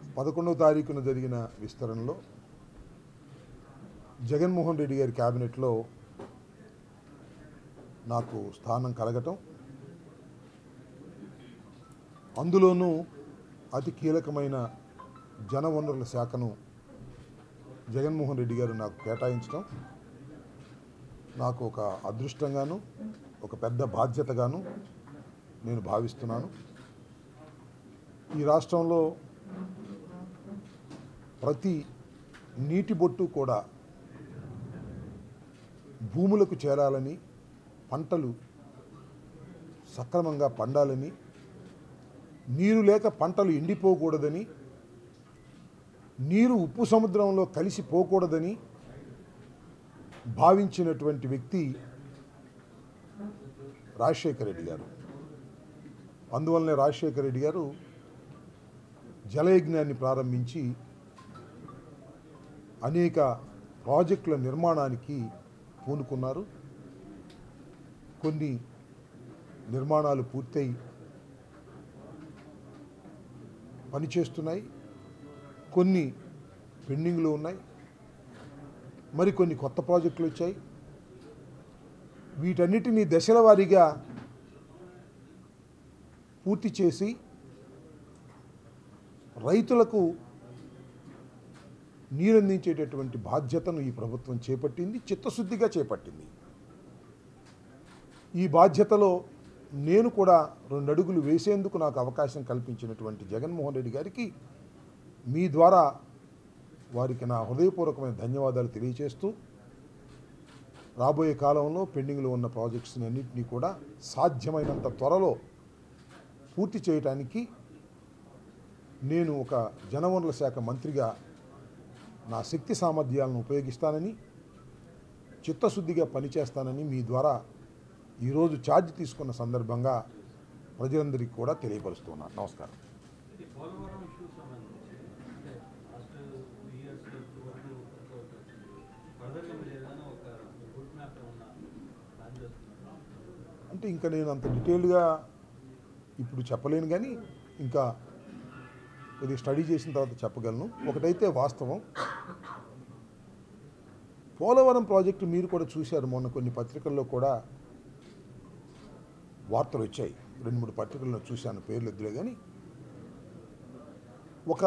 11వ తారీఖున జరిగిన విస్తరణలో జగన్మోహన్ రెడ్డి గారి క్యాబినెట్లో నాకు స్థానం కలగటం, అందులోనూ అతి కీలకమైన జనవనరుల శాఖను జగన్మోహన్ రెడ్డి గారు నాకు కేటాయించడం నాకు ఒక అదృష్టంగాను ఒక పెద్ద బాధ్యతగాను నేను భావిస్తున్నాను. ఈ రాష్ట్రంలో ప్రతి నీటి బొట్టు కూడా భూములకు చేరాలని, పంటలు సక్రమంగా పండాలని, నీరు లేక పంటలు ఎండిపోకూడదని, నీరు ఉప్పు సముద్రంలో కలిసిపోకూడదని భావించినటువంటి వ్యక్తి రాజశేఖర రెడ్డి గారు. అందువల్లనే రాజశేఖర రెడ్డి గారు జలయజ్ఞాన్ని ప్రారంభించి అనేక ప్రాజెక్టుల నిర్మాణానికి పూనుకున్నారు. కొన్ని నిర్మాణాలు పూర్తయి పనిచేస్తున్నాయి, కొన్ని పెండింగ్లో ఉన్నాయి, మరికొన్ని కొత్త ప్రాజెక్టులు వచ్చాయి. వీటన్నిటినీ దశల వారీగా పూర్తి చేసి రైతులకు నీరందించేటటువంటి బాధ్యతను ఈ ప్రభుత్వం చేపట్టింది, చిత్తశుద్ధిగా చేపట్టింది. ఈ బాధ్యతలో నేను కూడా 2 అడుగులు వేసేందుకు నాకు అవకాశం కల్పించినటువంటి జగన్మోహన్ రెడ్డి గారికి మీ ద్వారా వారికి నా హృదయపూర్వకమైన ధన్యవాదాలు తెలియజేస్తూ, రాబోయే కాలంలో పెండింగ్లో ఉన్న ప్రాజెక్ట్స్ని అన్నింటినీ కూడా సాధ్యమైనంత త్వరలో పూర్తి చేయడానికి నేను ఒక జనవనరుల శాఖ మంత్రిగా నా శక్తి సామర్థ్యాలను ఉపయోగిస్తానని, చిత్తశుద్ధిగా పనిచేస్తానని మీ ద్వారా ఈరోజు ఛార్జ్ తీసుకున్న సందర్భంగా ప్రజలందరికీ కూడా తెలియపరుస్తున్నాను. నమస్కారం. అంటే ఇంకా నేను అంత డీటెయిల్డ్గా ఇప్పుడు చెప్పలేను, కానీ ఇంకా ఇది స్టడీ చేసిన తర్వాత చెప్పగలను. ఒకటైతే వాస్తవం, పోలవరం ప్రాజెక్టు మీరు కూడా చూశారు, మొన్న కొన్ని పత్రికల్లో కూడా వార్తలు వచ్చాయి. 2-3 పత్రికల్లో చూశాను, పేర్లు ఎద్దులే. కానీ ఒక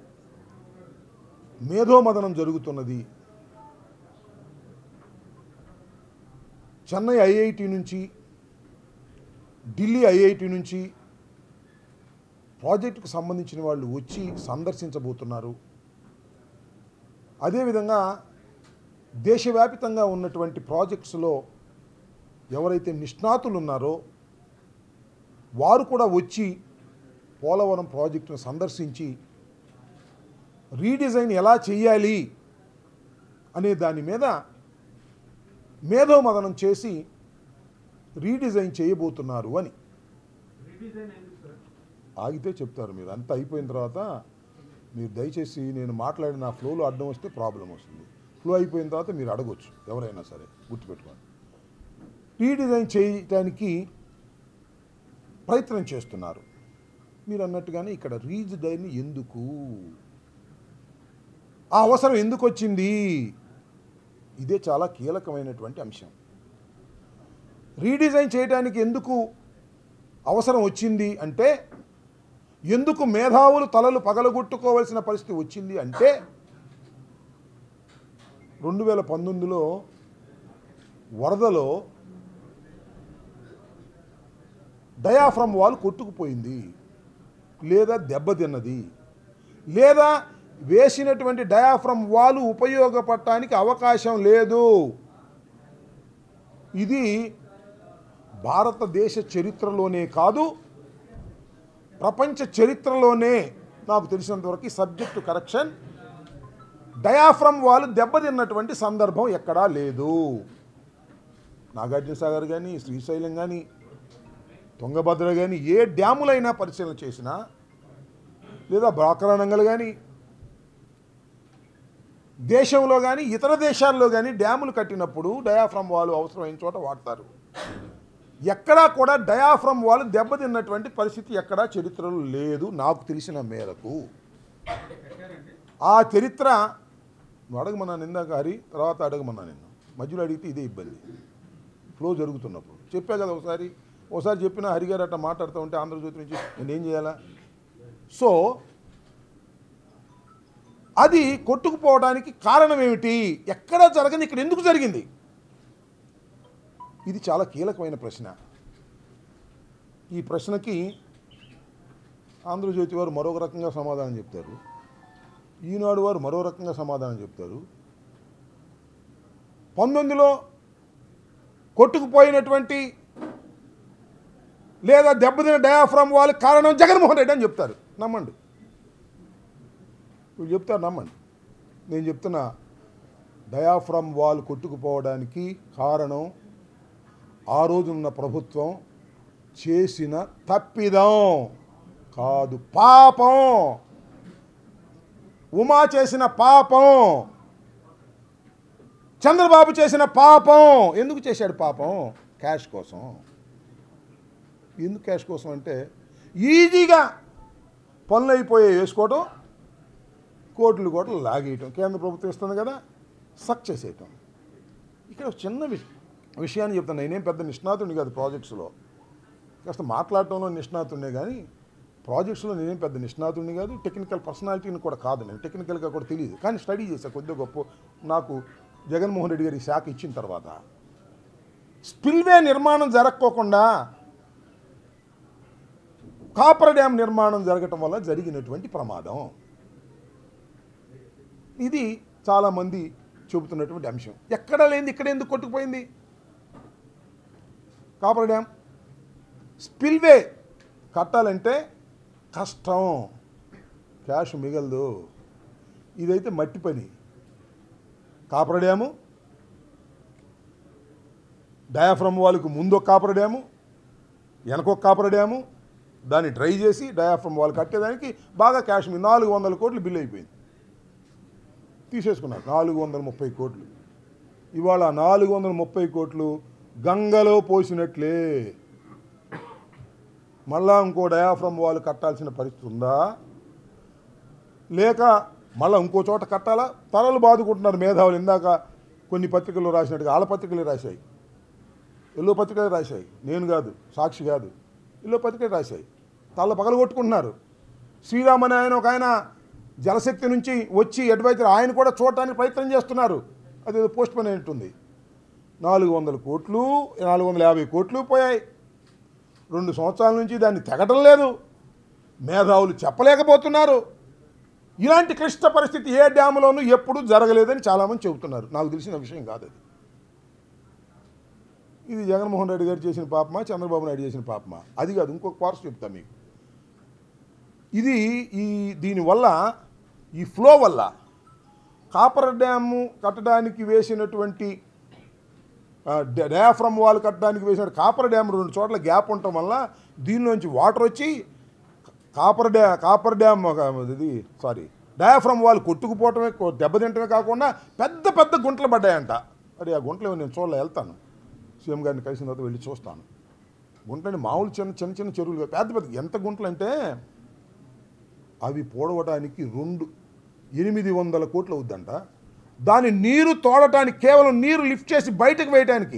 మేధోమదనం జరుగుతున్నది. చెన్నై ఐఐటి నుంచి, ఢిల్లీ ఐఐటి నుంచి ప్రాజెక్టుకు సంబంధించిన వాళ్ళు వచ్చి సందర్శించబోతున్నారు. అదేవిధంగా దేశవ్యాపితంగా ఉన్నటువంటి ప్రాజెక్ట్స్లో ఎవరైతే నిష్ణాతులు ఉన్నారో వారు కూడా వచ్చి పోలవరం ప్రాజెక్టును సందర్శించి రీడిజైన్ ఎలా చేయాలి అనే దాని మీద మేధోమదనం చేసి రీడిజైన్ చేయబోతున్నారు అని. ఆగితే చెప్తారు మీరు, అంతా అయిపోయిన తర్వాత మీరు దయచేసి నేను మాట్లాడిన ఫ్లోలో అడ్డం వస్తే ప్రాబ్లం వస్తుంది. ఫ్లో అయిపోయిన తర్వాత మీరు అడగొచ్చు, ఎవరైనా సరే గుర్తుపెట్టుకోండి. రీడిజైన్ చేయటానికి ప్రయత్నం చేస్తున్నారు. మీరు అన్నట్టుగానే ఇక్కడ రీడిజైన్ ఎందుకు, ఆ అవసరం ఎందుకు వచ్చింది, ఇదే చాలా కీలకమైనటువంటి అంశం. రీడిజైన్ చేయడానికి ఎందుకు అవసరం వచ్చింది అంటే, ఎందుకు మేధావులు తలలు పగలగొట్టుకోవాల్సిన పరిస్థితి వచ్చింది అంటే, 2019లో వరదలో డయాఫ్రమ్ వాల్ కొట్టుకుపోయింది, లేదా దెబ్బతిన్నది, లేదా వేసినటువంటి డయాఫ్రమ్ వాల్ ఉపయోగపడటానికి అవకాశం లేదు. ఇది భారతదేశ చరిత్రలోనే కాదు, ప్రపంచ చరిత్రలోనే నాకు తెలిసినంతవరకు సబ్జెక్టు కరెక్షన్, డయాఫ్రమ్ వాల్ దెబ్బతిన్నటువంటి సందర్భం ఎక్కడా లేదు. నాగార్జున సాగర్ కానీ, శ్రీశైలం కానీ, తుంగభద్ర కానీ, ఏ డ్యాములైనా పరిశీలన చేసినా, లేదా బ్రాకరానంగల్ కానీ, దేశంలో కానీ ఇతర దేశాల్లో కానీ డ్యాములు కట్టినప్పుడు డయాఫ్రమ్ వాల్ అవసరమైన చోట వాడతారు. ఎక్కడా కూడా డయాఫ్రమ్ వాల్ దెబ్బతిన్నటువంటి పరిస్థితి ఎక్కడా చరిత్రలో లేదు నాకు తెలిసిన మేరకు. ఆ చరిత్ర నువ్వు అడగమన్నాను ఇందాక హరి, తర్వాత అడగమన్నా నిన్ను, మధ్యలో అడిగితే ఇదే ఇబ్బంది ఫ్లో జరుగుతున్నప్పుడు. చెప్పా కదా ఒకసారి చెప్పిన హరిగారు అట్లా మాట్లాడుతూ ఉంటే ఆంధ్రజ్యోతి నుంచి నేనేం చేయాలా? సో అది కొట్టుకుపోవడానికి కారణం ఏమిటి? ఎక్కడ జరగని ఇక్కడ ఎందుకు జరిగింది? ఇది చాలా కీలకమైన ప్రశ్న. ఈ ప్రశ్నకి ఆంధ్రజ్యోతి వారు మరొక రకంగా సమాధానం చెప్తారు, ఈనాడు వారు మరో రకంగా సమాధానం చెప్తారు. 19లో కొట్టుకుపోయినటువంటి లేదా దెబ్బతిన డయాఫ్రామ్ వాళ్ళకి కారణం జగన్మోహన్ రెడ్డి అని చెప్తారు. నమ్మండి, వీళ్ళు చెప్తారు, నమ్మండి. నేను చెప్తున్నా, డయాఫ్రామ్ వాల్ కొట్టుకుపోవడానికి కారణం ఆ రోజున్న ప్రభుత్వం చేసిన తప్పిదం కాదు, పాపం. ఉమా చేసిన పాపం, చంద్రబాబు చేసిన పాపం. ఎందుకు చేశాడు పాపం? క్యాష్ కోసం. ఎందుకు క్యాష్ కోసం అంటే ఈజీగా పనులు అయిపోయే వేసుకోవటం, కోట్లు లాగేయటం, కేంద్ర ప్రభుత్వం ఇస్తుంది కదా, సక్ చేసేయటం. ఇక్కడ ఒక చిన్న విషయాన్ని చెప్తాను. నేనేం పెద్ద నిష్ణాతుడిని కాదు ప్రాజెక్ట్స్లో, కాస్త మాట్లాడటంలో నిష్ణాతుడినే కానీ ప్రాజెక్ట్స్లో నేనేం పెద్ద నిష్ణాతుడిని కాదు, టెక్నికల్ పర్సనాలిటీని కూడా కాదు. నేను టెక్నికల్గా కూడా తెలియదు, కానీ స్టడీ చేశాను కొద్దిగా గొప్ప. నాకు జగన్మోహన్ రెడ్డి గారి శాఖ ఇచ్చిన తర్వాత స్పిల్వే నిర్మాణం జరగకోకుండా కాపర్ డ్యామ్ నిర్మాణం జరగటం వల్ల జరిగినటువంటి ప్రమాదం ఇది చాలామంది చెబుతున్నటువంటి అంశం. ఎక్కడా లేనిది ఇక్కడ ఎందుకు కొట్టుకుపోయింది? కాపర్ డ్యామ్ స్పిల్వే కట్టాలంటే కష్టం, క్యాష్ మిగలదు. ఇదైతే మట్టి పని. కాపర్ డ్యాము, డయాఫ్రమ్ వాళ్ళకు ముందు ఒక కాపర్ డ్యాము, వెనకొక కాపర్ డ్యాము, దాన్ని డ్రై చేసి డయాఫ్రమ్ వాళ్ళు కట్టేదానికి బాగా క్యాష్ 400 కోట్లు బిల్ అయిపోయింది. తీసేసుకున్నారు 430 కోట్లు. ఇవాళ 430 కోట్లు గంగలో పోసినట్లే. మళ్ళా ఇంకో డయాఫ్రమ్ వాళ్ళు కట్టాల్సిన పరిస్థితి ఉందా? లేక మళ్ళీ ఇంకో చోట కట్టాలా? తలలు బాదుకుంటున్నారు మేధావులు. ఇందాక కొన్ని పత్రికల్లో రాసినట్టుగా వాళ్ళ పత్రికలే రాశాయి, ఎల్లో పత్రికలే రాశాయి, నేను కాదు, సాక్షి కాదు, ఎల్లో పత్రికలే రాశాయి. తల పగలు కొట్టుకుంటున్నారు. శ్రీరామ్ అనే ఆయన, ఒక ఆయన జలశక్తి నుంచి వచ్చి అడ్వైజర్, ఆయన కూడా చూడటానికి ప్రయత్నం చేస్తున్నారు. అది పోస్ట్ పోన్ అయినట్టుంది. 400 కోట్లు 450 కోట్లు పోయాయి. 2 సంవత్సరాల నుంచి దాన్ని తెగటం లేదు. మేధావులు చెప్పలేకపోతున్నారు. ఇలాంటి క్లిష్ట పరిస్థితి ఏ డ్యాములోనూ ఎప్పుడూ జరగలేదని చాలామంది చెబుతున్నారు. నాకు తెలిసిన విషయం కాదు అది. ఇది జగన్మోహన్ రెడ్డి గారు చేసిన పాపమా, చంద్రబాబు నాయుడు చేసిన పాపమా? అది కాదు, ఇంకొక పార్స్ చెప్తా మీకు. ఇది దీనివల్ల, ఈ ఫ్లో వల్ల, కాపర్ డ్యాము కట్టడానికి వేసినటువంటి డయాఫ్రమ్ వాల్ కట్టడానికి వేసిన కాపర్ డ్యామ్ 2 చోట్ల గ్యాప్ ఉండటం వల్ల దీనిలోంచి వాటర్ వచ్చి డయాఫ్రమ్ వాల్ కొట్టుకుపోవటమే, దెబ్బతింటమే కాకుండా పెద్ద పెద్ద గుంటలు పడ్డాయంట. అది ఆ గుంటలు నేను చూడలే, వెళ్తాను సీఎం గారిని కలిసిన తర్వాత వెళ్ళి చూస్తాను. గుంటలని మామూలు చిన్న చిన్న చెరువులు, పెద్ద పెద్ద. ఎంత గుంటలు అంటే అవి పోడవడానికి 800 కోట్లు అవుద్దంట. దాని నీరు తోడటానికి, కేవలం నీరు లిఫ్ట్ చేసి బయటకు వేయటానికి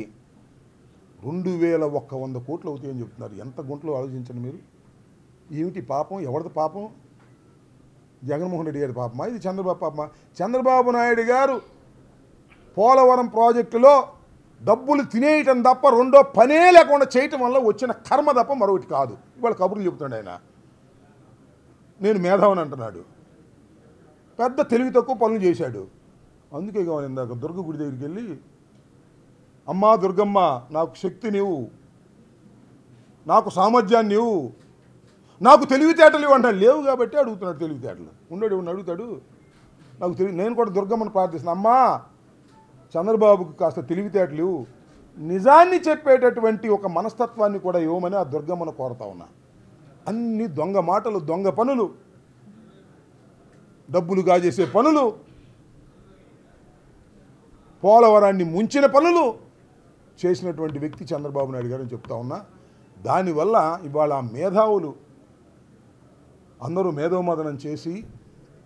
2100 కోట్లు అవుతాయని చెప్తున్నారు. ఎంత గుంటలు ఆలోచించండి మీరు. ఏమిటి పాపం? ఎవరిది పాపం? జగన్మోహన్ రెడ్డి గారి పాపమా? ఇది చంద్రబాబు పాపమా? చంద్రబాబు నాయుడు గారు పోలవరం ప్రాజెక్టులో డబ్బులు తినేయటం తప్ప రెండో పనే లేకుండా చేయటం వల్ల వచ్చిన కర్మ తప్ప మరొకటి కాదు. ఇవాళ కబుర్లు చెబుతున్నాడు ఆయన. నేను మేధావని అంటున్నాడు. పెద్ద తెలివి తక్కువ పనులు చేశాడు. అందుకే కావాలి ఇందాక దుర్గ గుడి దగ్గరికి వెళ్ళి, అమ్మా దుర్గమ్మ, నాకు శక్తి నీవు, నాకు సామర్థ్యాన్ని నీవు, నాకు తెలివితేటలు ఇవ్వు అంటాడు. లేవు కాబట్టి అడుగుతున్నాడు తెలివితేటలు. ఉండడు అడుగుతాడు. నాకు నేను కూడా దుర్గమ్మను ప్రార్థిస్తున్నాను, అమ్మా చంద్రబాబుకు కాస్త తెలివితేటలు ఇవ్వు, నిజాన్ని చెప్పేటటువంటి ఒక మనస్తత్వాన్ని కూడా ఇవ్వమని ఆ దుర్గమ్మను కోరుతా ఉన్నా. అన్ని దొంగ మాటలు, దొంగ పనులు, డబ్బులు గాజేసే పనులు, పోలవరాన్ని ముంచిన పనులు చేసినటువంటి వ్యక్తి చంద్రబాబు నాయుడు గారు అని చెప్తా ఉన్నా. దానివల్ల ఇవాళ మేధావులు అందరూ మేధోమదనం చేసి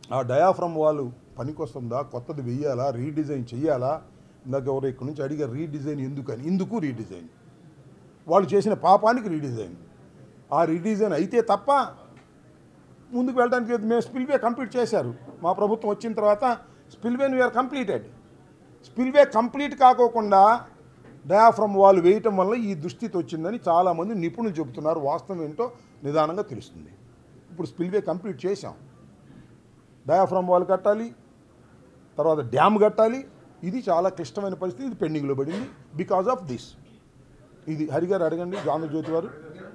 ఆ డయాఫ్రమ్ వాల్ పనికొస్తుందా, కొత్తది వెయ్యాలా, రీడిజైన్ చెయ్యాలా? ఇందాక ఎవరు ఇక్కడ నుంచి అడిగారు రీడిజైన్ ఎందుకని. ఇందుకు రీడిజైన్, వాళ్ళు చేసిన పాపానికి రీడిజైన్. ఆ రీడిజైన్ అయితే తప్ప ముందుకు వెళ్ళడానికి మేము స్పిల్వే కంప్లీట్ చేశారు. మా ప్రభుత్వం వచ్చిన తర్వాత స్పిల్వేని వీఆర్ కంప్లీటెడ్. స్పిల్వే కంప్లీట్ కాకోకుండా డయాఫ్రమ్ వాల్ వేయటం వల్ల ఈ దుస్థితి వచ్చిందని చాలామంది నిపుణులు చెబుతున్నారు. వాస్తవం ఏంటో నిదానంగా తెలుస్తుంది. ఇప్పుడు స్పిల్వే కంప్లీట్ చేశాం, డయాఫ్రమ్ వాల్ కట్టాలి, తర్వాత డ్యామ్ కట్టాలి. ఇది చాలా క్లిష్టమైన పరిస్థితి. ఇది పెండింగ్లో పడింది బికాజ్ ఆఫ్ దిస్. ఇది హరిగారు అడగండి, ఆంధ్రజ్యోతి వారు.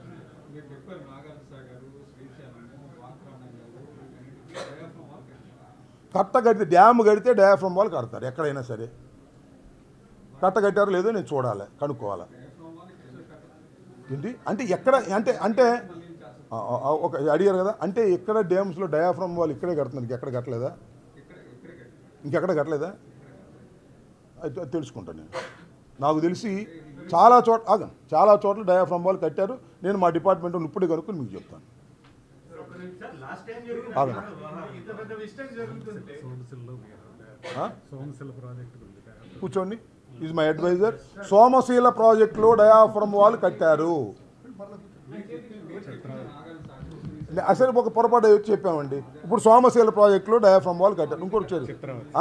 కట్ట కడితే డ్యామ్ కడితే డయాఫ్రమ్ వాల్ కడతారు ఎక్కడైనా సరే. కట్ట కట్టారో లేదో నేను చూడాలి, కనుక్కోవాలి. ఏంటి అంటే ఎక్కడ అంటే అంటే ఒక అడిగారు కదా, అంటే ఎక్కడ డ్యామ్స్లో డయాఫ్రమ్ వాల్ ఇక్కడే కడుతున్నారు, ఎక్కడ కట్టలేదా? ఇంకెక్కడ కట్టలేదా? అయితే తెలుసుకుంటాను నేను. నాకు తెలిసి చాలా చోట్ల డయాఫ్రమ్ వాల్ కట్టారు. నేను మా డిపార్ట్మెంట్లో ఇప్పుడే కనుక్కొని మీకు చెప్తాను. కూర్చోండి, ఈజ్ మై అడ్వైజర్. సోమశీల ప్రాజెక్టులో డయాఫ్రమ్ వాల్ కట్టారు. అసలు ఒక పొరపాటు వచ్చి చెప్పామండి. ఇప్పుడు సోమశీల ప్రాజెక్టులో డయాఫ్రమ్ వాల్ కట్టారు. ఇంకోటి వచ్చేది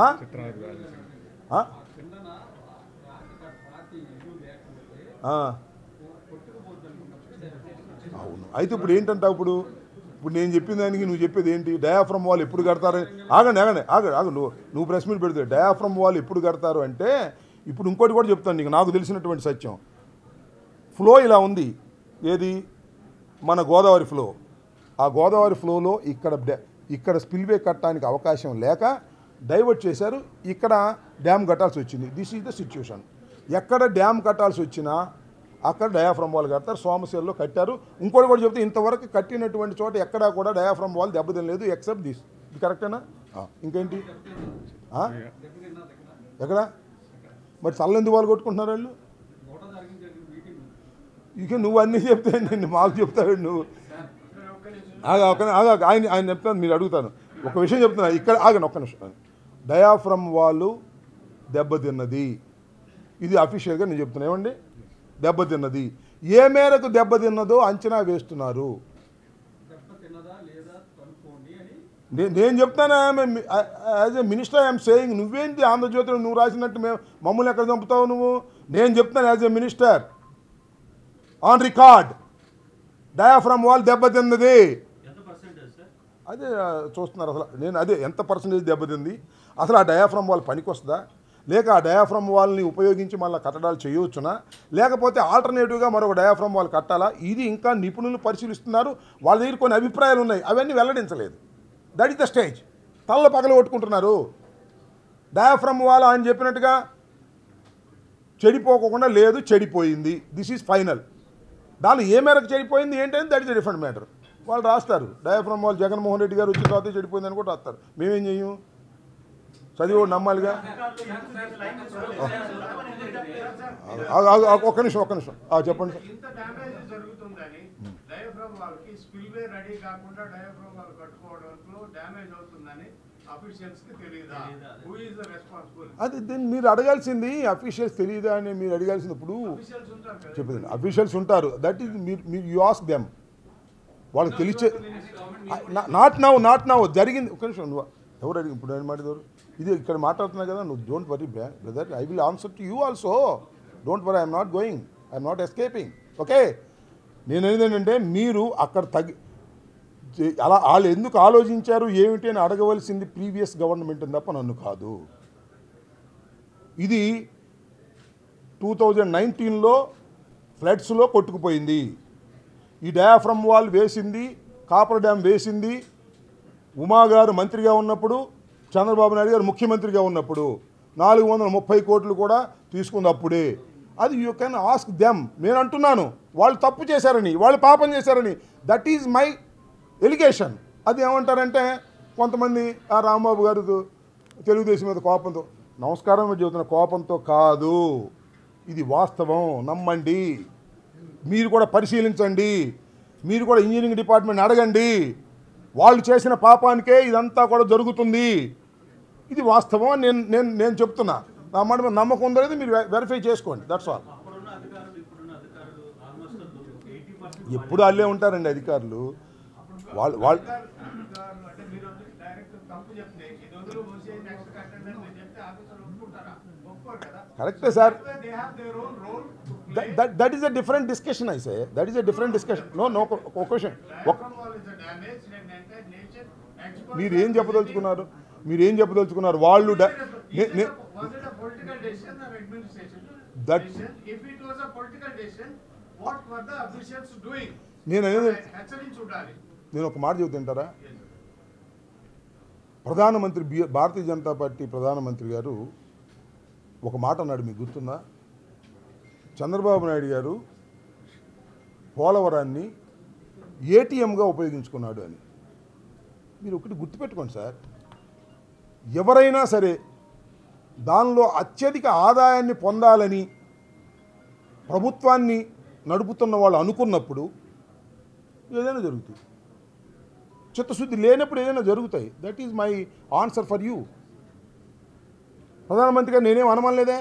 అవును. అయితే ఇప్పుడు ఏంటంటే ఇప్పుడు నేను చెప్పిన దానికి నువ్వు చెప్పేది ఏంటి? డయాఫ్రమ్ వాల్ ఎప్పుడు కడతారు? ఆగండి నువ్వు ప్రెస్ మీట్ పెడితే డయాఫ్రమ్ వాల్ ఎప్పుడు కడతారు అంటే, ఇప్పుడు ఇంకోటి కూడా చెప్తాను నీకు, నాకు తెలిసినటువంటి సత్యం. ఫ్లో ఇలా ఉంది, ఏది మన గోదావరి ఫ్లో. ఆ గోదావరి ఫ్లోలో ఇక్కడ స్పిల్వే కట్టడానికి అవకాశం లేక డైవర్ట్ చేశారు. ఇక్కడ డ్యామ్ కట్టాల్సి వచ్చింది. This is the situation. ఎక్కడ డ్యామ్ కట్టాల్సి వచ్చినా అక్కడ డయాఫ్రమ్ వాల్ కడతారు. సోమశీలలో కట్టారు. ఇంకోటి కూడా చెప్తే ఇంతవరకు కట్టినటువంటి చోట ఎక్కడా కూడా డయాఫ్రమ్ వాల్ దెబ్బతినలేదు ఎక్సెప్ట్ దిస్. ఇది కరెక్టేనా? ఇంకేంటి? ఎక్కడ మరి చల్లెందుకు వాళ్ళు కొట్టుకుంటున్నారు వాళ్ళు? ఇక నువ్వు అన్నీ చెప్తే నేను మాకు చెప్తావు నువ్వు. ఆయన చెప్తాను, మీరు అడుగుతాను. ఒక విషయం చెప్తున్నా ఇక్కడ, ఆగండి ఒక్క నిమిషం. డయాఫ్రమ్ వాల్ దెబ్బతిన్నది, ఇది అఫీషియల్గా నేను చెప్తున్నా. ఏమండి దెబ్బతిన్నది? ఏ మేరకు దెబ్బతిన్నదో అంచనా వేస్తున్నారు. నేను చెప్తాను as a minister I'm saying. నువ్వేంటి ఆంధ్రజ్యోతిలో నువ్వు రాసినట్టు మమ్మల్ని ఎక్కడ చంపుతావు నువ్వు? నేను చెప్తాను as a minister on record, diaphragm wall దెబ్బతిన్నది. అదే చూస్తున్నారు అసలు. నేను అదే ఎంత పర్సెంటేజ్ దెబ్బతింది, అసలు ఆ డయాఫ్రమ్ వాల్ పనికి వస్తుందా, లేక ఆ డయాఫ్రమ్ వాల్ని ఉపయోగించి మళ్ళీ కట్టడాలు చేయవచ్చునా, లేకపోతే ఆల్టర్నేటివ్గా మరొక డయాఫ్రమ్ వాల్ కట్టాలా? ఇది ఇంకా నిపుణులు పరిశీలిస్తున్నారు. వాళ్ళ దగ్గర కొన్ని అభిప్రాయాలు ఉన్నాయి, అవన్నీ వెల్లడించలేదు. That is the stage. తలలో పగలు కొట్టుకుంటున్నారు. డయాఫ్రమ్ వాల్ అని చెప్పినట్టుగా చెడిపోకుండా లేదు, చెడిపోయింది. This is final. దాని ఏ మేరకు చెడిపోయింది ఏంటంటే దట్ ఈస్ డిఫరెంట్ మ్యాటర్. వాళ్ళు రాస్తారు డయాఫ్రమ్ వాల్ జగన్మోహన్ రెడ్డి గారు వచ్చిన తర్వాత చెడిపోయిందని కూడా రాస్తారు. మేమేం చెయ్యం, చదివి నమ్మాలిగా. ఒక్క నిమిషం చెప్పండి సార్. అది దీన్ని మీరు అడగాల్సింది అఫీషియల్స్ తెలియదా అని మీరు అడగాల్సింది. ఇప్పుడు చెప్పేది అఫీషియల్స్ ఉంటారు, దట్ ఈస్ మీరు యూ ఆస్క్ దెమ్. వాళ్ళకి తెలిసే నాట్ నౌ జరిగింది. ఒక నిమిషం, నువ్వు ఎవరు అడిగి ఇప్పుడు ఏం మాట్లాడతారు? ఇది ఇక్కడ మాట్లాడుతున్నా కదా, నువ్వు don't worry brother, I will answer to you also. Don't worry, I'm not going, I'm not escaping. Okay, నేను ఏంటంటే మీరు అక్కడ అలా వాళ్ళు ఎందుకు ఆలోచించారు ఏమిటి అని అడగవలసింది ప్రీవియస్ గవర్నమెంట్ తప్ప నన్ను కాదు. ఇది 2019లో ఫ్లడ్స్లో కొట్టుకుపోయింది. ఈ డయాఫ్రమ్ వాల్ వేసింది, కాపర్ డ్యామ్ వేసింది ఉమా గారు మంత్రిగా ఉన్నప్పుడు, చంద్రబాబు నాయుడు గారు ముఖ్యమంత్రిగా ఉన్నప్పుడు 430 కోట్లు కూడా తీసుకుంది అప్పుడే. అది యూ కెన్ ఆస్క్ దెమ్. నేను అంటున్నాను వాళ్ళు తప్పు చేశారని, వాళ్ళు పాపం చేశారని. That is my allegation. అది ఏమంటారంటే కొంతమంది ఆ రాంబాబు గారు తెలుగుదేశం మీద కోపంతో, నమస్కారం మీరు చెబుతున్న కోపంతో కాదు, ఇది వాస్తవం, నమ్మండి. మీరు కూడా పరిశీలించండి, మీరు కూడా ఇంజనీరింగ్ డిపార్ట్మెంట్ అడగండి. వాళ్ళు చేసిన పాపానికే ఇదంతా కూడా జరుగుతుంది. ఇది వాస్తవం అని నేను చెప్తున్నా. నా మాట మీద నమ్మకం ఉందో లేదో మీరు వెరిఫై చేసుకోండి. That's all. ఎప్పుడు వాళ్ళే ఉంటారండి అధికారులు. వాళ్ళు కరెక్టే sir. That is a different discussion. I say that is a different discussion. No question. మీరేం చెప్పదలుచుకున్నారు వాళ్ళు నేను ఒక మాట చెబుతుంటారా. ప్రధానమంత్రి భారతీయ జనతా పార్టీ ప్రధానమంత్రి గారు ఒక మాట అన్నాడు, మీకు గుర్తుందా? చంద్రబాబు నాయుడు గారు పోలవరాన్ని ఏటీఎంగా ఉపయోగించుకున్నాడు అని. మీరు ఒకటి గుర్తుపెట్టుకోండి సార్, ఎవరైనా సరే దానిలో అత్యధిక ఆదాయాన్ని పొందాలని ప్రభుత్వాన్ని నడుపుతున్న వాళ్ళు అనుకున్నప్పుడు ఏదైనా జరుగుతుంది. చిత్తశుద్ధి లేనప్పుడు ఏదైనా జరుగుతాయి. That is my answer for you. ప్రధానమంత్రిగా నేనేం అనమనలేదే.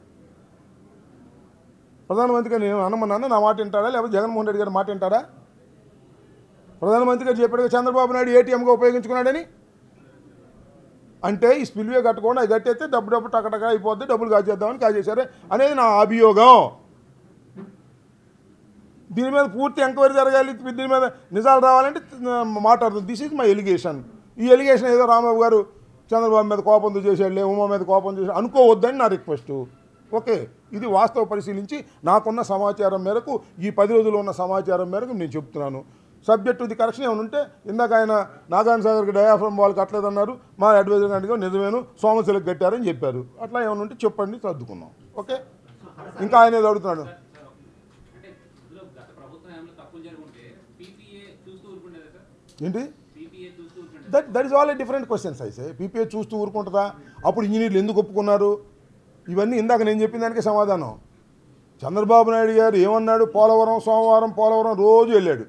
ప్రధానమంత్రిగా నేను అనమన్నాను, నా మాట వింటాడా లేకపోతే జగన్మోహన్ రెడ్డి గారి మాట వింటాడా? ప్రధానమంత్రి గారు చెప్పాడుగా చంద్రబాబు నాయుడు ఏటీఎంగా ఉపయోగించుకున్నాడని. అంటే ఈ స్పిల్వే కట్టకుండా అది కట్టేస్తే డబ్బు టకటక అయిపోద్ది, డబ్బులు కాజేద్దామని కాజేశారు అనేది నా అభియోగం. దీని మీద పూర్తి ఎంక్వైరీ జరగాలి, దీని మీద నిజాలు రావాలంటే మాట్లాడుతుంది. This is my allegation. ఈ ఎలిగేషన్ ఏదో రాంబాబు గారు చంద్రబాబు మీద కోపంతో చేసాడులే, ఉమా మీద కోపం చేశాడు అనుకోవద్దని నా రిక్వెస్ట్. ఓకే, ఇది వాస్తవ పరిశీలించి నాకున్న సమాచారం మేరకు, ఈ 10 రోజుల్లో ఉన్న సమాచారం మేరకు నేను చెప్తున్నాను. సబ్జెక్ట్ ది కరెక్షన్ ఏమైనా ఉంటే, ఇందాక ఆయన నాగార్జున సాగర్కి డయాఫ్రమ్ వాళ్ళు కట్టలేదన్నారు, మా అడ్వైజర్ గారికి నిజమేను సోమశిలకు కట్టారని చెప్పారు. అట్లా ఏమైనా ఉంటే చెప్పండి, సర్దుకున్నాం. ఓకే, ఇంకా ఆయన ఏదో అడుగుతున్నాడు. ఏంటి? That is all a different questions. అయితే పీపీఏ చూస్తూ ఊరుకుంటుందా? అప్పుడు ఇంజనీర్లు ఎందుకు ఒప్పుకున్నారు? ఇవన్నీ ఇందాక నేను చెప్పిన దానికే సమాధానం. చంద్రబాబు నాయుడు గారు ఏమన్నాడు? పోలవరం రోజు వెళ్ళాడు.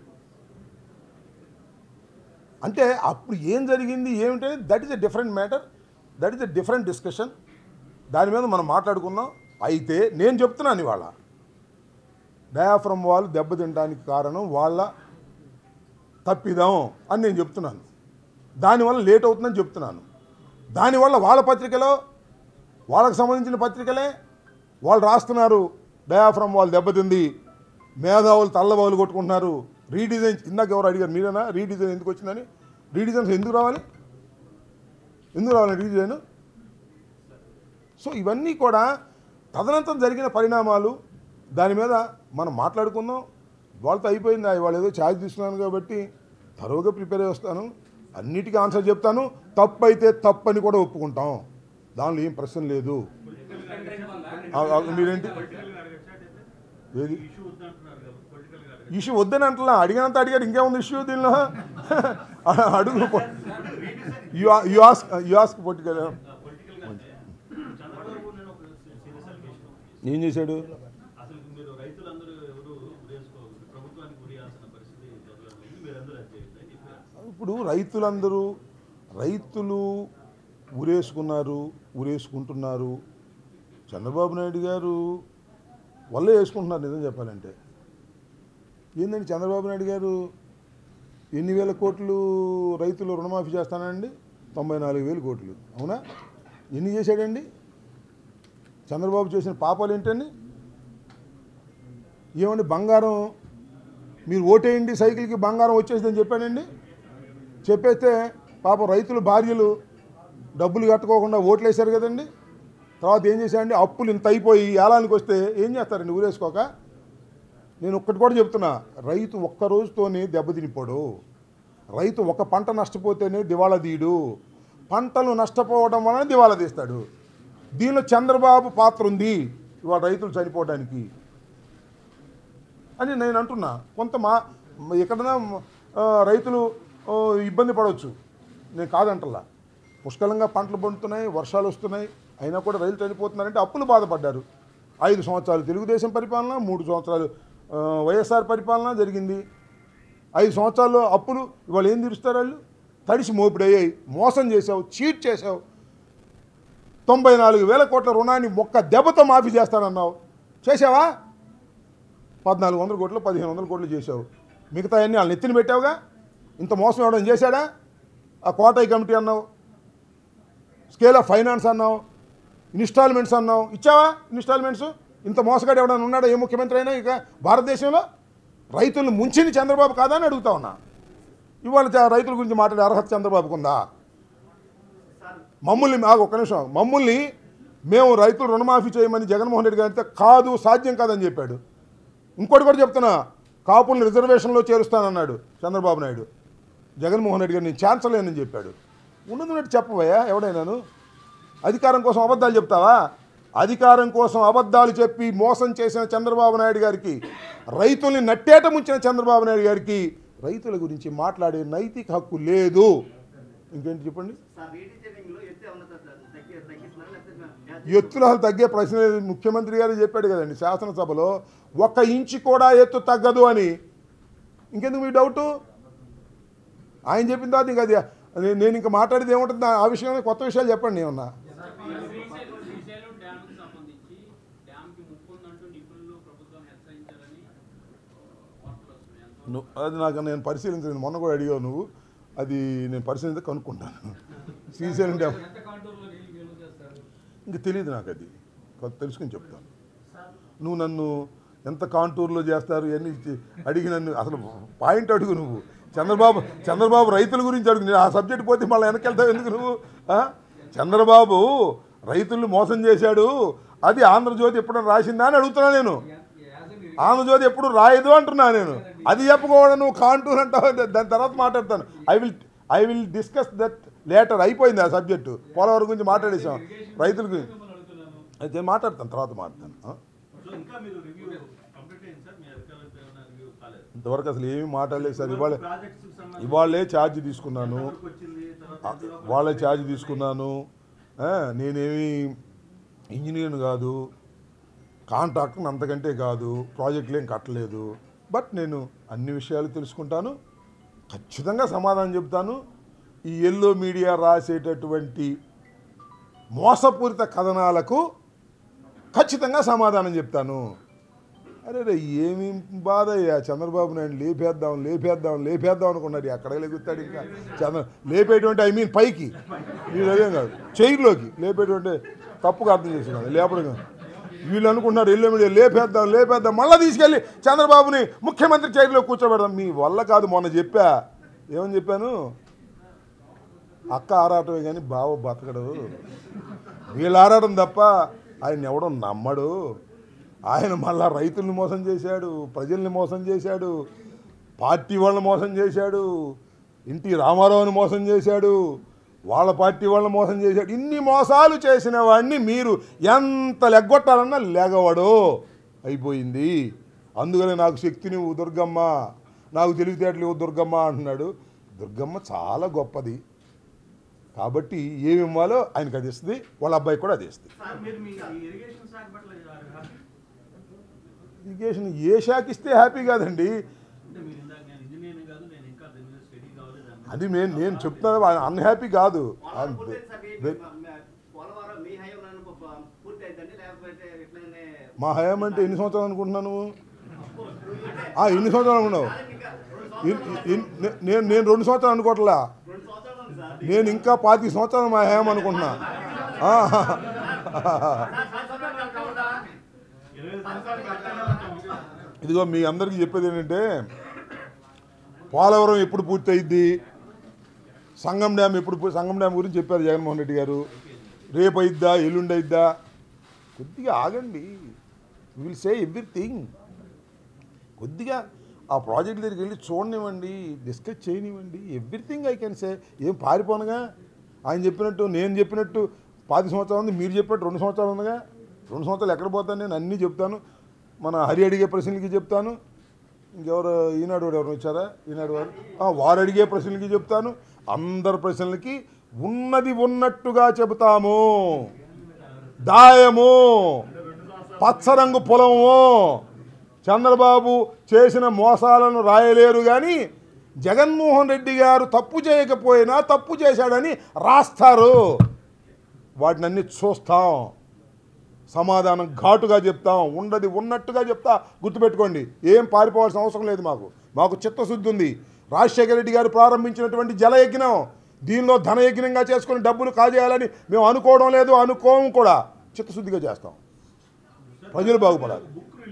అంటే అప్పుడు ఏం జరిగింది ఏమిటంటే that is a different matter, that is a different discussion. దాని మీద మనం మాట్లాడుకుందాం. అయితే నేను చెప్తున్నాను, ఇవాళ డయాఫ్రమ్ వాళ్ళు దెబ్బతినడానికి కారణం వాళ్ళ తప్పిదాం అని నేను చెప్తున్నాను. దానివల్ల లేట్ అవుతుందని చెప్తున్నాను. దానివల్ల వాళ్ళ పత్రికలో, వాళ్ళకు సంబంధించిన పత్రికలే వాళ్ళు రాస్తున్నారు, డయాఫ్రమ్ వాళ్ళు దెబ్బతింది, మేధావులు తల్లబావులు కొట్టుకుంటున్నారు, రీడిజైన్. ఇందాక ఎవరు అడిగారు, మీరేనా? రీడిజైన్ ఎందుకు వచ్చిందని. రీడిజైన్స్ ఎందుకు రావాలి రీడిజైన్? సో ఇవన్నీ కూడా తదనంతరం జరిగిన పరిణామాలు. దాని మీద మనం మాట్లాడుకుందాం. వాళ్ళతో అయిపోయింది. వాళ్ళు ఏదో ఛార్జ్ తీసుకున్నాను కాబట్టి తరువుగా ప్రిపేర్ అయ్యి వస్తాను, అన్నిటికీ ఆన్సర్ చెప్తాను. తప్పు అయితే తప్పు అని కూడా ఒప్పుకుంటాం, దానిలో ఏం ప్రశ్న లేదు. మీరేంటి ఏది ఇష్యూ వద్దని అంటలా, అడిగినంత అడిగారు, ఇంకేముంది ఇష్యూ దీనిలో? అడుగు. You ask political. ఏం చేశాడు? ఇప్పుడు రైతులు ఊరేసుకుంటున్నారు. చంద్రబాబు నాయుడు గారు వల్లే వేసుకుంటున్నారు. నిజం చెప్పాలంటే ఏంటంటే చంద్రబాబు నాయుడు గారు ఎన్ని వేల కోట్లు రైతులు రుణమాఫీ చేస్తానండి? 94,000 కోట్లు. అవునా? ఎన్ని చేశాడండి? చంద్రబాబు చేసిన పాపాలు ఏంటండి? ఏమండి, బంగారం మీరు ఓటేయండి సైకిల్కి బంగారం వచ్చేసిందని చెప్పానండి. చెప్పేస్తే పాపం రైతులు భార్యలు డబ్బులు కట్టుకోకుండా ఓట్లేశారు కదండి. తర్వాత ఏం చేశారండి? అప్పులు ఇంత అయిపోయి ఏలానికి వస్తే ఏం చేస్తారండి ఊరేసుకోక? నేను ఒక్కటి కూడా చెప్తున్నా, రైతు ఒక్క రోజుతోనే దెబ్బతినిపోడు. రైతు ఒక పంట నష్టపోతేనే దివాళా తీయడు, పంటలు నష్టపోవడం వలన దివాళా తీస్తాడు. దీనిలో చంద్రబాబు పాత్ర ఉంది ఇవాళ రైతులు చనిపోవడానికి అని నేను అంటున్నా. కొంత ఎక్కడైనా రైతులు ఇబ్బంది పడవచ్చు, నేను కాదంటలా. పుష్కలంగా పంటలు పండుతున్నాయి, వర్షాలు వస్తున్నాయి, అయినా కూడా రైతులు చనిపోతున్నారంటే అప్పులు బాధపడ్డారు. 5 సంవత్సరాలు తెలుగుదేశం పరిపాలన, 3 సంవత్సరాలు వైఎస్ఆర్ పరిపాలన జరిగింది. 5 సంవత్సరాల్లో అప్పులు ఇవాళ ఏం తీరుస్తారు వాళ్ళు? తడిసి మోపిడయ్యాయి, మోసం చేసావు, చీట్ చేసావు. 94,000 కోట్ల రుణాన్ని ఒక్క దెబ్బతో మాఫీ చేస్తానన్నావు, చేసావా? 1,400 కోట్లు 1,500 కోట్లు చేసావు. మిగతా అన్నీ వాళ్ళని ఎత్తిన పెట్టావుగా. ఇంత మోసం ఇవ్వడం చేశాడా? ఆ కోటాయి కమిటీ అన్నావు, స్కేల్ ఆఫ్ ఫైనాన్స్ అన్నావు, ఇన్స్టాల్మెంట్స్ అన్నావు, ఇచ్చావా ఇన్స్టాల్మెంట్స్? ఇంత మోసగాడు ఎవడన్నా ఉన్నాడా ఏ ముఖ్యమంత్రి అయినా ఇక భారతదేశంలో? రైతులను ముంచింది చంద్రబాబు కాదా అని అడుగుతా ఉన్నా. ఇవాళ రైతుల గురించి మాట్లాడే అర్హత చంద్రబాబుకు ఉందా? మమ్మల్ని ఒక్క నిమిషం, మమ్మల్ని మేము రైతులు రుణమాఫీ చేయమని జగన్మోహన్ రెడ్డి గారితో కాదు, సాధ్యం కాదని చెప్పాడు. ఇంకోటి కూడా చెప్తున్నా, కాపుల్ని రిజర్వేషన్లో చేరుస్తానన్నాడు చంద్రబాబు నాయుడు. జగన్మోహన్ రెడ్డి గారు నేను ఛాన్స్ లేనని చెప్పాడు. ఉన్నది చెప్పవయ్యా ఎవడైనాను. అధికారం కోసం అబద్ధాలు చెప్తావా? అధికారం కోసం అబద్ధాలు చెప్పి మోసం చేసిన చంద్రబాబు నాయుడు గారికి, రైతుల్ని నట్టేట ముంచిన చంద్రబాబు నాయుడు గారికి రైతుల గురించి మాట్లాడే నైతిక హక్కు లేదు. ఇంకేంటి చెప్పండి. ఎత్తులు అసలు తగ్గే ప్రశ్న లేదు. ముఖ్యమంత్రి గారు చెప్పాడు కదండి శాసనసభలో, 1 ఇంచు కూడా ఎత్తు తగ్గదు అని. ఇంకెందుకు మీ డౌటు? ఆయన చెప్పిన తర్వాత ఇంకా అది నేను ఇంకా మాట్లాడేది ఏముంటుంది ఆ విషయంలో? కొత్త విషయాలు చెప్పండి ఏమన్నా. అది నాకు నేను పరిశీలించలేదు, మొన్న కూడా అడిగావు నువ్వు, అది నేను పరిశీలించి కనుక్కుంటాను. శ్రీశైలం డ్యామ్ ఇంక తెలియదు నాకు, అది తెలుసుకుని చెప్తాను. నువ్వు నన్ను ఎంత కాంటూర్లో చేస్తారు ఇవన్నీ అడిగి నన్ను అసలు పాయింట్ అడుగు. నువ్వు చంద్రబాబు రైతుల గురించి అడుగు. నేను ఆ సబ్జెక్ట్ పోతే మళ్ళీ వెనకెళ్తావు ఎందుకు నువ్వు? చంద్రబాబు రైతుల్ని మోసం చేశాడు, అది ఆంధ్రజ్యోతి ఎప్పుడైనా రాసిందా అని అడుగుతున్నా నేను. ఆంధ్రజ్యోతి ఎప్పుడు రాయదు అంటున్నా నేను. అది చెప్పకుండా నువ్వు కాంటూర్ అంటావు, దాని తర్వాత మాట్లాడతాను. I will discuss that later. అయిపోయింది ఆ సబ్జెక్టు. పోలవరం గురించి మాట్లాడేసాం, రైతుల గురించి అయితే మాట్లాడతాను, తర్వాత మాట్లాడతాను. ఇంతవరకు అసలు ఏమీ మాట్లాడలేదు సార్. ఇవాళే ఛార్జ్ తీసుకున్నాను, వాళ్ళే ఛార్జ్ తీసుకున్నాను. నేనేమి ఇంజనీర్ని కాదు, కాంట్రాక్టర్ని అంతకంటే కాదు, ప్రాజెక్టులు ఏం కట్టలేదు. బట్ నేను అన్ని విషయాలు తెలుసుకుంటాను, ఖచ్చితంగా సమాధానం చెప్తాను. ఈ ఎల్లో మీడియా రాసేటటువంటి మోసపూరిత కథనాలకు ఖచ్చితంగా సమాధానం చెప్తాను. అరే ఏమి బాధ అయ్యా, చంద్రబాబు నాయుడు లేపేద్దాం అనుకున్నారు. ఎక్కడ లేగుతాడు ఇంకా లేపేటువంటి పైకి, వీళ్ళు అదేం కాదు చైర్లోకి లేపేటువంటి తప్పుగా అర్థం చేస్తున్నాను. లేపడం వీళ్ళు అనుకుంటున్నారు ఎల్లో మీడియా లేపేద్దాం మళ్ళీ తీసుకెళ్ళి చంద్రబాబుని ముఖ్యమంత్రి చైర్లో కూర్చోబెడదాం. మీ వల్ల కాదు. మొన్న ఏమని చెప్పాను? అక్క ఆరాటమే కానీ బావ బతకడు. వీళ్ళు ఆరాటం తప్ప ఆయన ఎవడో నమ్మడు. ఆయన మళ్ళా రైతుల్ని మోసం చేశాడు, ప్రజల్ని మోసం చేశాడు, పార్టీ వాళ్ళని మోసం చేశాడు, ఎన్టీ రామారావుని మోసం చేశాడు, వాళ్ళ పార్టీ వాళ్ళని మోసం చేశాడు. ఇన్ని మోసాలు చేసిన వాడిని మీరు ఎంత లెగ్గొట్టాలన్నా లెగవడు. అయిపోయింది. అందుకనే నాకు శక్తిని దుర్గమ్మ, నాకు తెలివితేటలు దుర్గమ్మ అంటున్నాడు. దుర్గమ్మ చాలా గొప్పది కాబట్టి ఏమి ఇవ్వాలో ఆయనకు అది ఇస్తుంది, వాళ్ళ అబ్బాయి కూడా అది ఇస్తుంది. ఇరిగేషన్ ఏ శాఖ ఇస్తే హ్యాపీ కాదండి. అది నేను చెప్తున్నా, అన్హ్యాపీ కాదు. మా హయాం అంటే ఎన్ని సంవత్సరాలు అనుకుంటున్నాను నువ్వు? ఎన్ని సంవత్సరాలు అనుకున్నావు? నేను 2 సంవత్సరాలు అనుకోవట్లా, నేను ఇంకా 25 సంవత్సరాలు మా హయాం అనుకుంటున్నా. ఇదిగో మీ అందరికీ చెప్పేది ఏంటంటే, పోలవరం ఎప్పుడు పూర్తి అయింది, సంగం డ్యామ్ గురించి చెప్పారు జగన్మోహన్ రెడ్డి గారు. రేపు అయిద్దా, ఎల్లుండి అయిద్దా? కొద్దిగా ఆగండి. Will say everything. కొద్దిగా ఆ ప్రాజెక్ట్ దగ్గరికి వెళ్ళి చూడనివ్వండి, డిస్కస్ చేయనివ్వండి. Everything I can say. ఏం పారిపోనుగా. ఆయన చెప్పినట్టు నేను చెప్పినట్టు 10 సంవత్సరాలు ఉంది, మీరు చెప్పినట్టు 2 సంవత్సరాలు ఉందిగా. 2 సంవత్సరాలు ఎక్కడ పోతాను నేను? అన్నీ చెప్తాను. మన హరి అడిగే ప్రశ్నలకి చెప్తాను. ఇంకెవరు ఈనాడు ఎవరు వచ్చారా? ఈనాడు వారు అడిగే ప్రశ్నలకి చెప్తాను. అందరి ప్రశ్నలకి ఉన్నది ఉన్నట్టుగా చెబుతాము. దాయము, పచ్చరంగు పొలము. చంద్రబాబు చేసిన మోసాలను రాయలేరు కానీ జగన్మోహన్ రెడ్డి గారు తప్పు చేయకపోయినా తప్పు చేశాడని రాస్తారు. వాటిని అన్ని చూస్తాం, సమాధానం ఘాటుగా చెప్తాం, ఉండది ఉన్నట్టుగా చెప్తా. గుర్తుపెట్టుకోండి, ఏం పారిపోవాల్సిన అవసరం లేదు. మాకు చిత్తశుద్ధి ఉంది. రాజశేఖర రెడ్డి గారు ప్రారంభించినటువంటి జలయజ్ఞం, దీనిలో ధనయజ్ఞంగా చేసుకుని డబ్బులు కాజేయాలని మేము అనుకోవడం లేదు, అనుకోము కూడా. చిత్తశుద్ధిగా చేస్తాం, ప్రజలు బాగుపడాలి.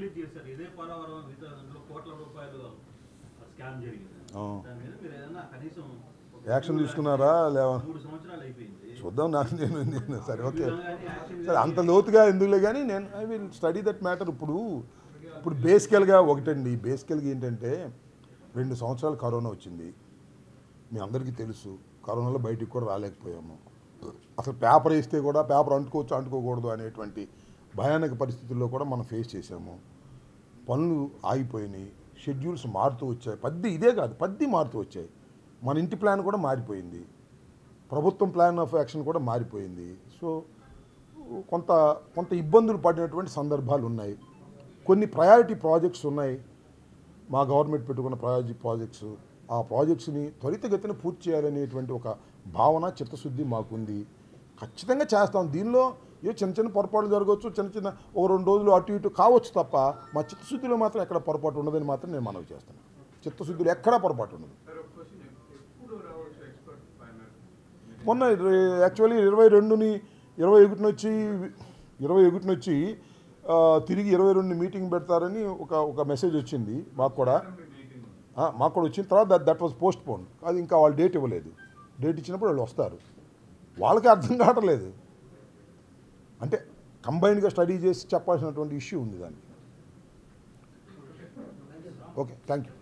యాక్షన్ తీసుకున్నారా లేవా చూద్దాం. నేను సరే ఓకే సరే, అంత లోతుగా ఎందుకులే కానీ నేను I will study that matter. ఇప్పుడు బేసికల్గా ఒకటండి, బేసికల్గా ఏంటంటే 2 సంవత్సరాలు కరోనా వచ్చింది, మీ అందరికీ తెలుసు. కరోనాలో బయటికి కూడా రాలేకపోయాము. అసలు పేపర్ వేస్తే కూడా పేపర్ అంటుకోవచ్చు అంటుకోకూడదు అనేటువంటి భయానక పరిస్థితుల్లో కూడా మనం ఫేస్ చేసాము. పనులు ఆగిపోయినాయి, షెడ్యూల్స్ మారుతూ వచ్చాయి. ఇదే కాదు, మారుతూ వచ్చాయి. మన ఇంటి ప్లాన్ కూడా మారిపోయింది, ప్రభుత్వం ప్లాన్ ఆఫ్ యాక్షన్ కూడా మారిపోయింది. సో కొంత ఇబ్బందులు పడినటువంటి సందర్భాలు ఉన్నాయి. కొన్ని ప్రయారిటీ ప్రాజెక్ట్స్ ఉన్నాయి, మా గవర్నమెంట్ పెట్టుకున్న ప్రయారిటీ ప్రాజెక్ట్స్. ఆ ప్రాజెక్ట్స్ని త్వరితగతిన పూర్తి చేయాలనేటువంటి ఒక భావన, చిత్తశుద్ధి మాకుంది. ఖచ్చితంగా చేస్తాం. దీనిలో చిన్న పొరపాట్లు జరగవచ్చు, చిన్న ఒక 2 రోజులు అటు ఇటు కావచ్చు తప్ప మా చిత్తశుద్ధిలో మాత్రం ఎక్కడ పొరపాటు ఉండదని మాత్రం నేను మనవి చేస్తాను. చిత్తశుద్ధిలో ఎక్కడా పొరపాటు ఉండదు. మొన్న యాక్చువల్లీ 21 వచ్చి తిరిగి 22 మీటింగ్ పెడతారని ఒక మెసేజ్ వచ్చింది మాకు కూడా వచ్చిన తర్వాత దట్ వాజ్ పోస్ట్ పోన్. అది ఇంకా వాళ్ళు డేట్ ఇవ్వలేదు. డేట్ ఇచ్చినప్పుడు వాళ్ళు వస్తారు. వాళ్ళకి అర్థం కావట్లేదు, అంటే కంబైన్డ్గా స్టడీ చేసి చెప్పాల్సినటువంటి ఇష్యూ ఉంది దానికి. Okay, thank you.